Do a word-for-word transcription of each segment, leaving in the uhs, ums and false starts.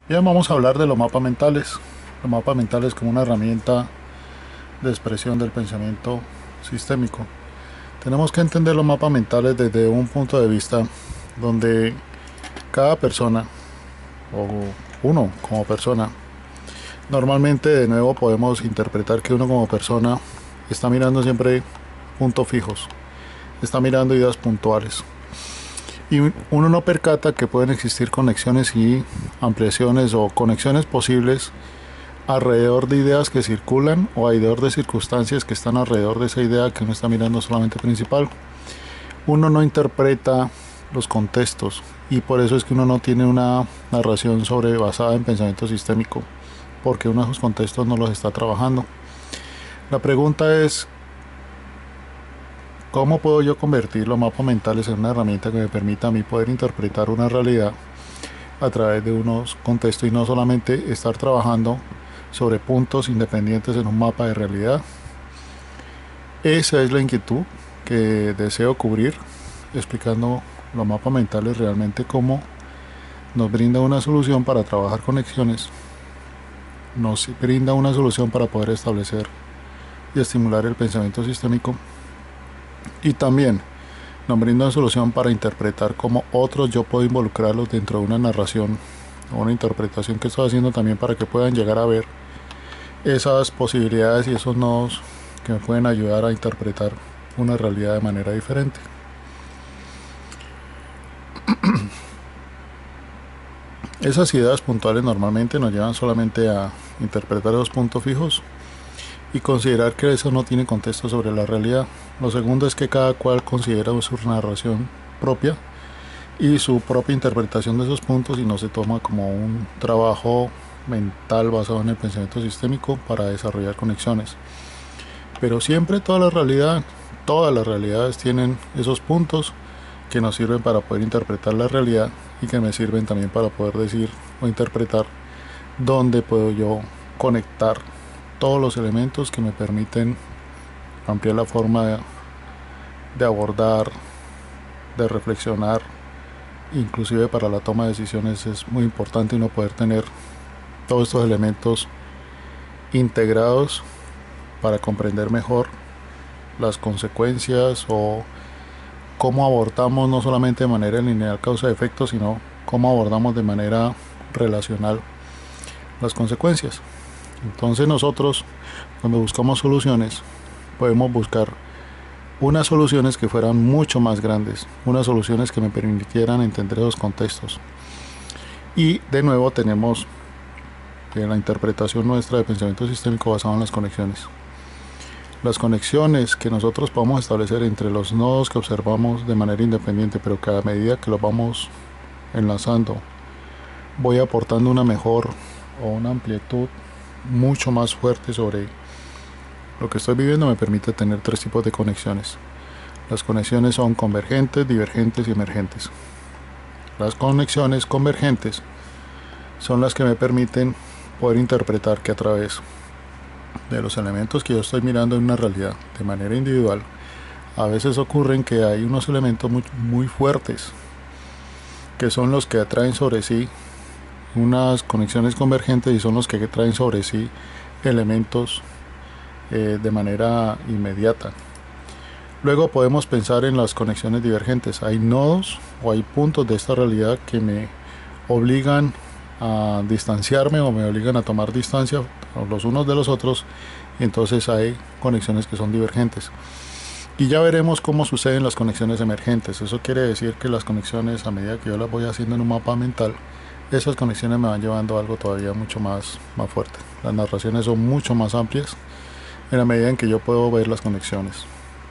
Bien, vamos a hablar de los mapas mentales. Los mapas mentales como una herramienta de expresión del pensamiento sistémico. Tenemos que entender los mapas mentales desde un punto de vista donde cada persona, o uno como persona, normalmente de nuevo podemos interpretar que uno como persona está mirando siempre puntos fijos, está mirando ideas puntuales. Y uno no percata que pueden existir conexiones y ampliaciones o conexiones posibles alrededor de ideas que circulan o alrededor de circunstancias que están alrededor de esa idea que uno está mirando solamente principal. Uno no interpreta los contextos y por eso es que uno no tiene una narración sobre basada en pensamiento sistémico, porque uno de esos contextos no los está trabajando. La pregunta es, ¿cómo puedo yo convertir los mapas mentales en una herramienta que me permita a mí poder interpretar una realidad a través de unos contextos y no solamente estar trabajando sobre puntos independientes en un mapa de realidad? Esa es la inquietud que deseo cubrir explicando los mapas mentales realmente cómo nos brinda una solución para trabajar conexiones, nos brinda una solución para poder establecer y estimular el pensamiento sistémico y también nos brinda una solución para interpretar cómo otros yo puedo involucrarlos dentro de una narración o una interpretación que estoy haciendo también para que puedan llegar a ver esas posibilidades y esos nodos que me pueden ayudar a interpretar una realidad de manera diferente. Esas ideas puntuales normalmente nos llevan solamente a interpretar esos puntos fijos y considerar que eso no tiene contexto sobre la realidad. Lo segundo es que cada cual considera su narración propia y su propia interpretación de esos puntos y no se toma como un trabajo mental basado en el pensamiento sistémico para desarrollar conexiones. Pero siempre toda la realidad, todas las realidades tienen esos puntos que nos sirven para poder interpretar la realidad y que me sirven también para poder decir o interpretar dónde puedo yo conectar todos los elementos que me permiten ampliar la forma de, de abordar, de reflexionar. Inclusive para la toma de decisiones es muy importante uno poder tener todos estos elementos integrados para comprender mejor las consecuencias o cómo abordamos no solamente de manera lineal causa-efecto, sino cómo abordamos de manera relacional las consecuencias. Entonces nosotros, cuando buscamos soluciones, podemos buscar unas soluciones que fueran mucho más grandes, unas soluciones que me permitieran entender esos contextos. Y de nuevo tenemos la interpretación nuestra de pensamiento sistémico basado en las conexiones. Las conexiones que nosotros podamos establecer entre los nodos que observamos de manera independiente, pero que a medida que los vamos enlazando, voy aportando una mejor o una amplitud mucho más fuerte sobre lo que estoy viviendo, me permite tener tres tipos de conexiones. Las conexiones son convergentes, divergentes y emergentes. Las conexiones convergentes son las que me permiten poder interpretar que a través de los elementos que yo estoy mirando en una realidad de manera individual, a veces ocurren que hay unos elementos muy, muy fuertes que son los que atraen sobre sí unas conexiones convergentes y son los que traen sobre sí elementos eh, de manera inmediata. Luego podemos pensar en las conexiones divergentes. Hay nodos o hay puntos de esta realidad que me obligan a distanciarme o me obligan a tomar distancia los unos de los otros, y entonces hay conexiones que son divergentes. Y ya veremos cómo suceden las conexiones emergentes. Eso quiere decir que las conexiones, a medida que yo las voy haciendo en un mapa mental, esas conexiones me van llevando a algo todavía mucho más, más fuerte. Las narraciones son mucho más amplias en la medida en que yo puedo ver las conexiones.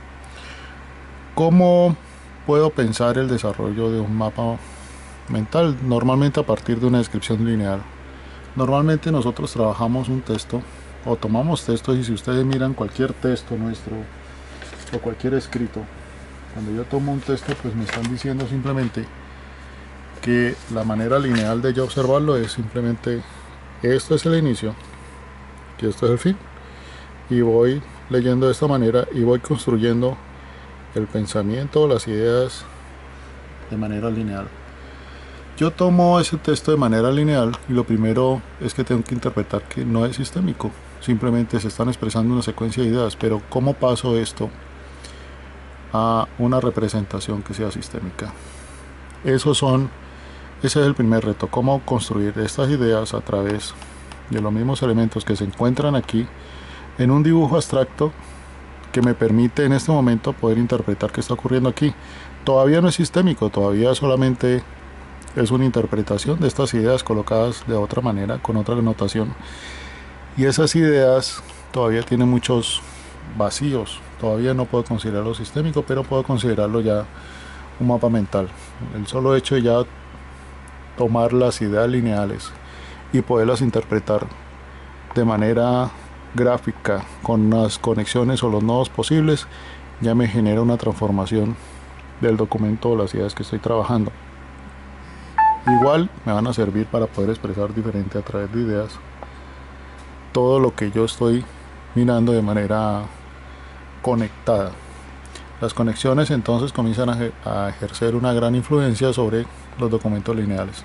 ¿Cómo puedo pensar el desarrollo de un mapa mental? Normalmente a partir de una descripción lineal. Normalmente nosotros trabajamos un texto o tomamos textos, y si ustedes miran cualquier texto nuestro o cualquier escrito, cuando yo tomo un texto, pues me están diciendo simplemente que la manera lineal de yo observarlo es simplemente esto es el inicio y esto es el fin, y voy leyendo de esta manera y voy construyendo el pensamiento o las ideas de manera lineal. Yo tomo ese texto de manera lineal y lo primero es que tengo que interpretar que no es sistémico. Simplemente se están expresando una secuencia de ideas, pero ¿cómo paso esto a una representación que sea sistémica? Esos son, ese es el primer reto, cómo construir estas ideas a través de los mismos elementos que se encuentran aquí en un dibujo abstracto que me permite en este momento poder interpretar qué está ocurriendo aquí. Todavía no es sistémico, todavía solamente es una interpretación de estas ideas colocadas de otra manera, con otra notación. Y esas ideas todavía tienen muchos vacíos. Todavía no puedo considerarlo sistémico, pero puedo considerarlo ya un mapa mental. El solo hecho de ya tomar las ideas lineales y poderlas interpretar de manera gráfica con las conexiones o los nodos posibles, ya me genera una transformación del documento o las ideas que estoy trabajando. Igual me van a servir para poder expresar diferente a través de ideas todo lo que yo estoy mirando de manera conectada. Las conexiones entonces comienzan a, a ejercer una gran influencia sobre los documentos lineales.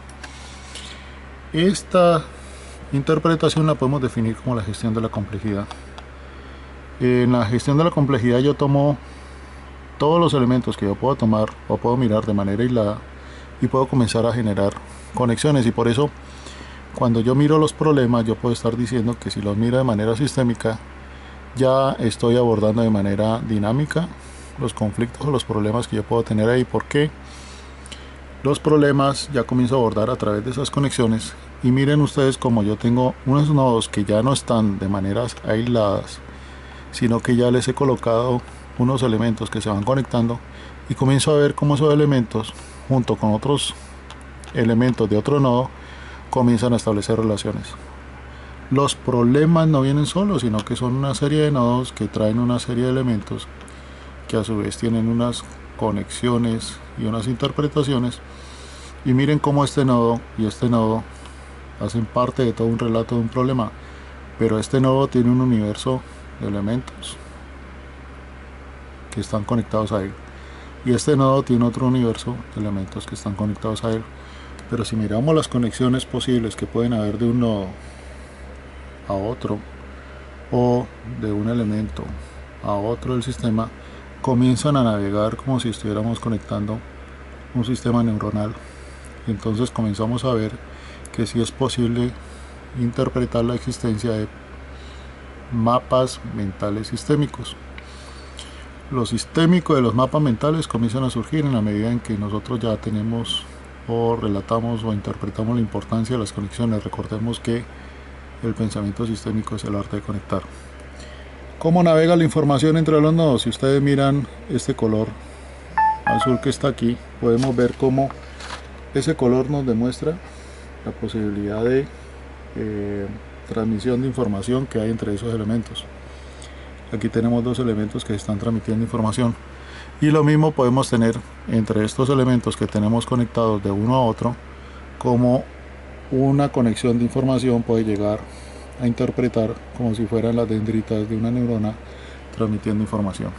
Esta interpretación la podemos definir como la gestión de la complejidad. En la gestión de la complejidad yo tomo todos los elementos que yo puedo tomar o puedo mirar de manera aislada y puedo comenzar a generar conexiones, y por eso cuando yo miro los problemas yo puedo estar diciendo que si los miro de manera sistémica ya estoy abordando de manera dinámica los conflictos o los problemas que yo puedo tener ahí, porque los problemas ya comienzo a abordar a través de esas conexiones. Y miren ustedes como yo tengo unos nodos que ya no están de maneras aisladas, sino que ya les he colocado unos elementos que se van conectando, y comienzo a ver cómo esos elementos junto con otros elementos de otro nodo comienzan a establecer relaciones. Los problemas no vienen solos, sino que son una serie de nodos que traen una serie de elementos que a su vez tienen unas conexiones y unas interpretaciones. Y miren cómo este nodo y este nodo hacen parte de todo un relato de un problema, pero este nodo tiene un universo de elementos que están conectados a él, y este nodo tiene otro universo de elementos que están conectados a él. Pero si miramos las conexiones posibles que pueden haber de un nodo a otro o de un elemento a otro del sistema, comienzan a navegar como si estuviéramos conectando un sistema neuronal. Entonces comenzamos a ver que sí es posible interpretar la existencia de mapas mentales sistémicos. Lo sistémico de los mapas mentales comienzan a surgir en la medida en que nosotros ya tenemos o relatamos o interpretamos la importancia de las conexiones. Recordemos que el pensamiento sistémico es el arte de conectar. ¿Cómo navega la información entre los nodos? Si ustedes miran este color azul que está aquí, podemos ver cómo ese color nos demuestra la posibilidad de eh, transmisión de información que hay entre esos elementos. Aquí tenemos dos elementos que están transmitiendo información, y lo mismo podemos tener entre estos elementos que tenemos conectados de uno a otro, como una conexión de información puede llegar a interpretar como si fueran las dendritas de una neurona transmitiendo información.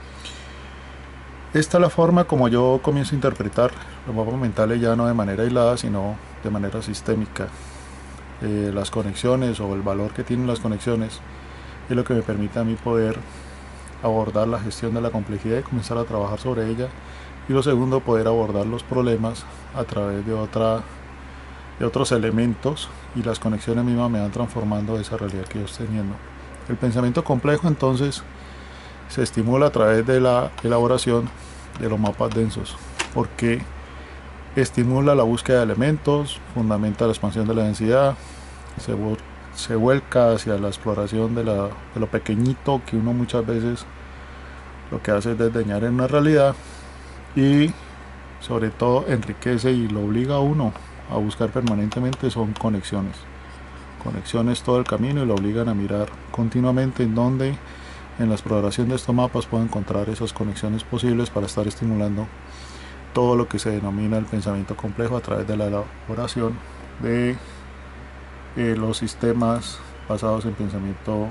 Esta es la forma como yo comienzo a interpretar los mapas mentales, ya no de manera aislada sino de manera sistémica. Eh, las conexiones o el valor que tienen las conexiones es lo que me permite a mí poder abordar la gestión de la complejidad y comenzar a trabajar sobre ella. Y lo segundo, poder abordar los problemas a través de, otra, de otros elementos, y las conexiones mismas me van transformando esa realidad que yo estoy teniendo. El pensamiento complejo entonces se estimula a través de la elaboración de los mapas densos, porque estimula la búsqueda de elementos, fundamenta la expansión de la densidad, se se vuelca hacia la exploración de, la, de lo pequeñito que uno muchas veces lo que hace es desdeñar en una realidad, y sobre todo enriquece y lo obliga a uno a buscar permanentemente son conexiones conexiones todo el camino, y lo obligan a mirar continuamente en donde en la exploración de estos mapas puedo encontrar esas conexiones posibles para estar estimulando todo lo que se denomina el pensamiento complejo a través de la elaboración de Eh, los sistemas basados en pensamiento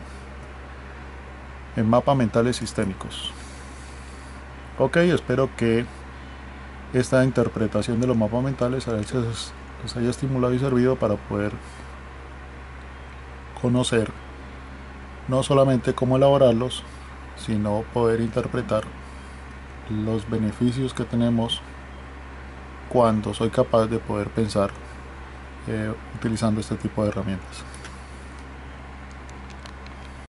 en mapas mentales sistémicos. Ok, espero que esta interpretación de los mapas mentales a veces les haya estimulado y servido para poder conocer no solamente cómo elaborarlos, sino poder interpretar los beneficios que tenemos cuando soy capaz de poder pensar eh, utilizando este tipo de herramientas.